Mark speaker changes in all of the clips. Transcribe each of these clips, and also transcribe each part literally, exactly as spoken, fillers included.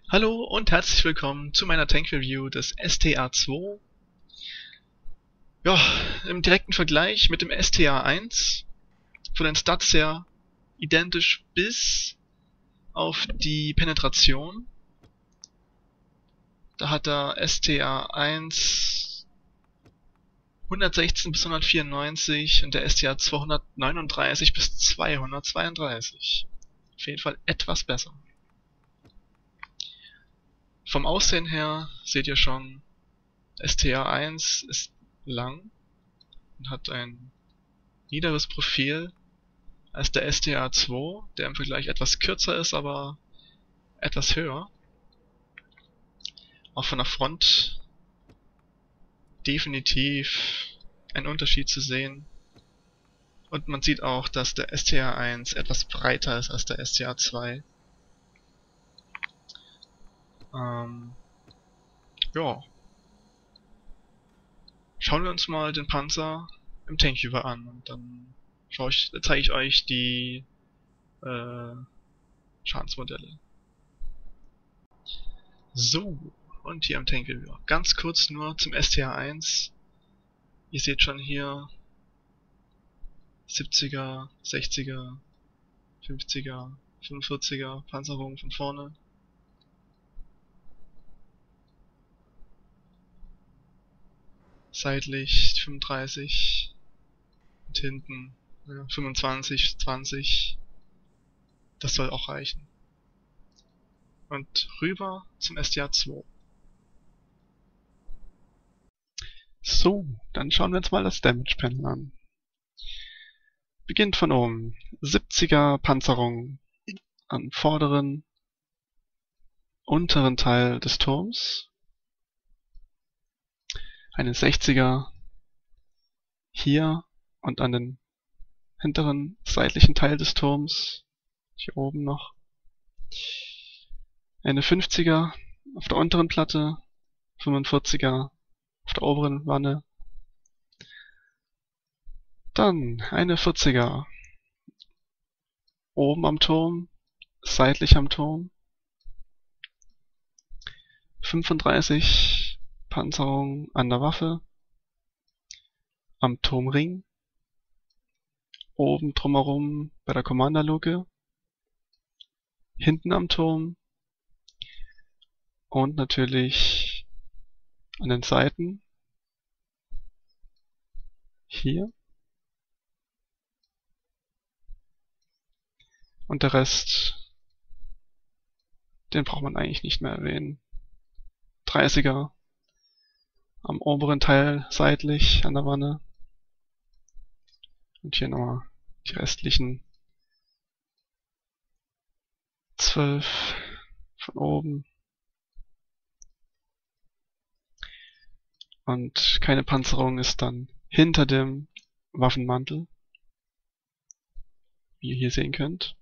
Speaker 1: Hallo und herzlich willkommen zu meiner Tank Review des S T A zwei. Ja, im direkten Vergleich mit dem S T A eins, von den Stats her identisch bis auf die Penetration. Da hat der S T A eins hundertsechzehn bis hundertvierundneunzig und der S T A zwei hundertneununddreißig bis zweihundertzweiunddreißig. Auf jeden Fall etwas besser. Vom Aussehen her seht ihr schon, S T A eins ist lang und hat ein niederes Profil als der S T A zwei, der im Vergleich etwas kürzer ist, aber etwas höher. Auch von der Front definitiv ein Unterschied zu sehen. Und man sieht auch, dass der S T A eins etwas breiter ist als der S T A zwei. Ähm, ja. Schauen wir uns mal den Panzer im Tankviewer an und dann ich, zeige ich euch die äh, Schadensmodelle. So, und hier im Tankviewer. Ganz kurz nur zum S T A eins. Ihr seht schon hier siebziger, sechziger, fünfziger, fünfundvierziger Panzerung von vorne. Seitlich fünfunddreißig und hinten ja, fünfundzwanzig, zwanzig. Das soll auch reichen. Und rüber zum S T A zwei. So, dann schauen wir uns mal das Damage Panel an. Beginnt von oben. siebziger Panzerung am vorderen, unteren Teil des Turms. Eine sechziger hier und an den hinteren seitlichen Teil des Turms. Hier oben noch. Eine fünfziger auf der unteren Platte. fünfundvierziger auf der oberen Wanne. Dann eine vierziger oben am Turm, seitlich am Turm. fünfunddreißig Panzerung an der Waffe, am Turmring, oben drumherum bei der Commanderluke, hinten am Turm und natürlich an den Seiten, hier. Und der Rest, den braucht man eigentlich nicht mehr erwähnen. dreißiger am oberen Teil seitlich an der Wanne. Und hier nochmal die restlichen zwölf von oben. Und keine Panzerung ist dann hinter dem Waffenmantel, wie ihr hier sehen könnt.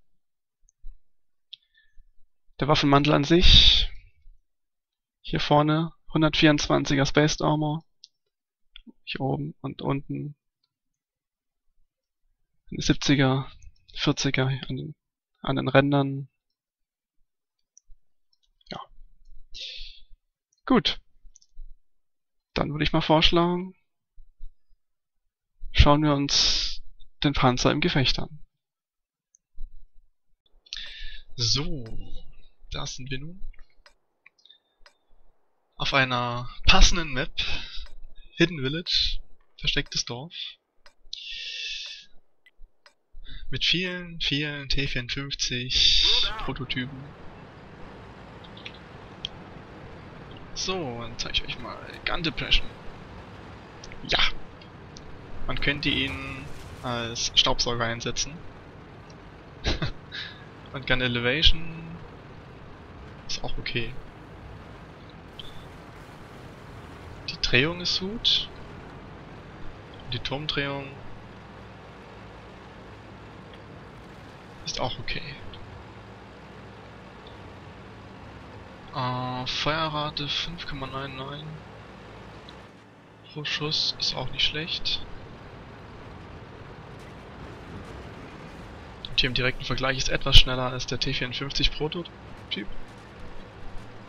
Speaker 1: Der Waffenmantel an sich, hier vorne hundertvierundzwanziger Spaced Armor, hier oben und unten eine siebziger, vierziger an den, an den Rändern. Ja. Gut. Dann würde ich mal vorschlagen, schauen wir uns den Panzer im Gefecht an. So, da sind wir nun. Auf einer passenden Map, Hidden Village, verstecktes Dorf. Mit vielen, vielen T vierundfünfzig Prototypen. So, dann zeige ich euch mal Gun Depression. Ja! Man könnte ihn als Staubsauger einsetzen. Und Gun Elevation ist auch okay. Die Drehung ist gut. Die Turmdrehung ist auch okay. Äh, Feuerrate fünf Komma neunundneunzig pro Schuss ist auch nicht schlecht. Und hier im direkten Vergleich ist etwas schneller als der T vierundfünfzig Prototyp.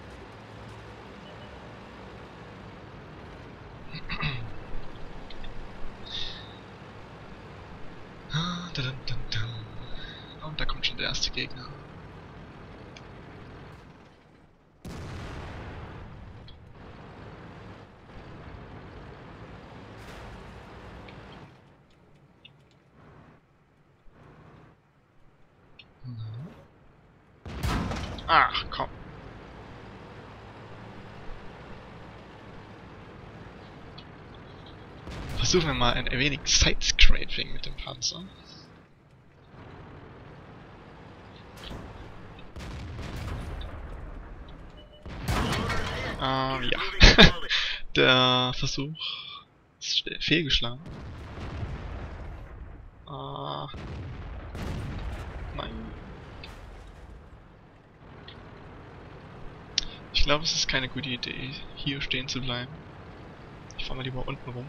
Speaker 1: Dun, dun, dun. Und da kommt schon der erste Gegner. Ach, komm. Versuchen wir mal ein wenig Sidescraping mit dem Panzer. Ähm, ja. Der Versuch ist fehlgeschlagen. Ah. Nein. Ich glaube, es ist keine gute Idee, hier stehen zu bleiben. Ich fahre mal lieber unten rum.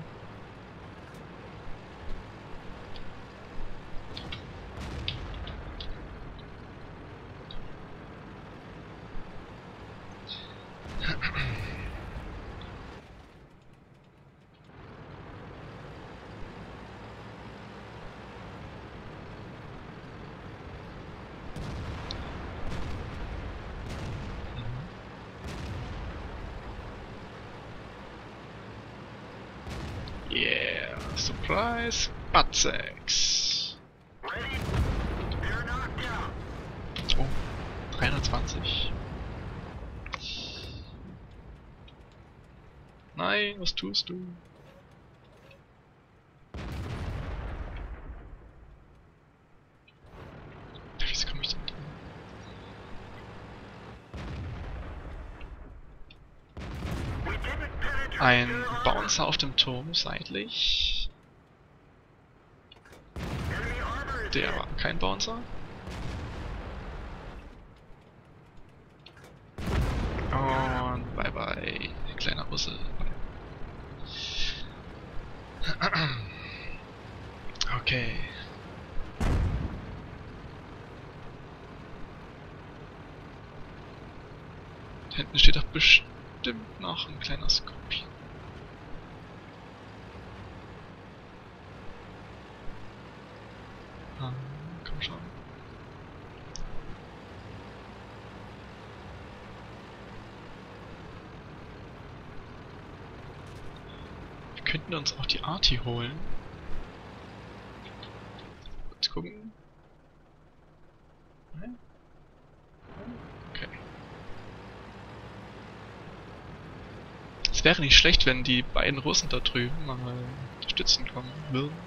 Speaker 1: Yeah, Surprise, Batsex. Oh, dreihundertzwanzig. Nein, was tust du? Wieso komme ich denn da? Ein Bouncer auf dem Turm seitlich. Der war kein Bouncer. Und bye bye, kleiner Russe. Okay. Da hinten steht doch bestimmt noch ein kleiner Skorpion. Ah, komm schon. Wir könnten uns auch die Arti holen. Kurz gucken. Nein? Okay. Es wäre nicht schlecht, wenn die beiden Russen da drüben mal unterstützen kommen würden.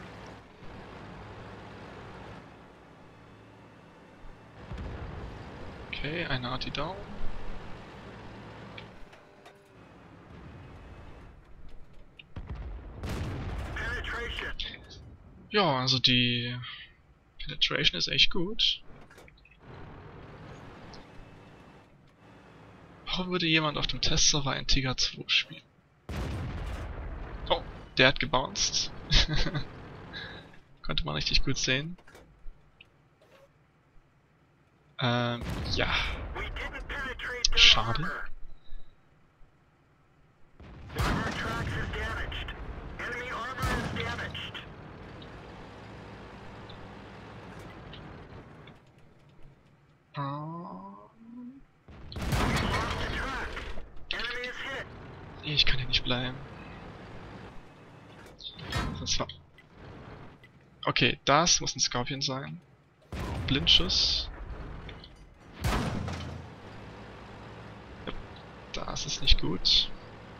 Speaker 1: Okay, eine Arti down. Ja, also die Penetration ist echt gut. Warum würde jemand auf dem Testserver ein Tiger zwei spielen? Oh, der hat gebounced. Konnte man richtig gut sehen. Ähm, ja. Schade. Ich kann hier nicht bleiben. Das war... Okay, das muss ein Skorpion sein. Blindschuss. Ja, das ist nicht gut.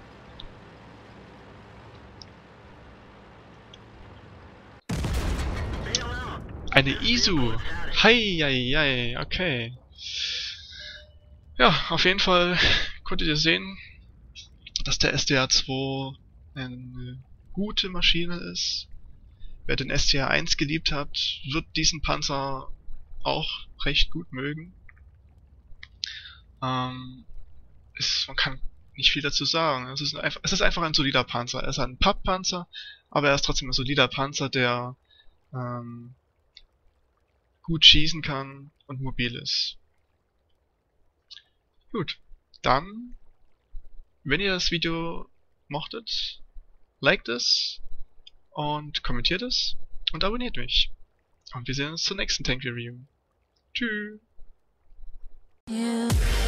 Speaker 1: Eine Isu! Hei, hei, hei, okay. Ja, auf jeden Fall konntet ihr sehen, dass der S T A zwei eine gute Maschine ist. Wer den S T A eins geliebt hat, wird diesen Panzer auch recht gut mögen. Ähm, ist, man kann nicht viel dazu sagen. Es ist, einfach, es ist einfach ein solider Panzer. Er ist ein Papppanzer, aber er ist trotzdem ein solider Panzer, der ähm, gut schießen kann und mobil ist. Gut, dann, wenn ihr das Video mochtet, liked es und kommentiert es und abonniert mich. Und wir sehen uns zur nächsten Tank Review. Tschüss.
Speaker 2: Yeah.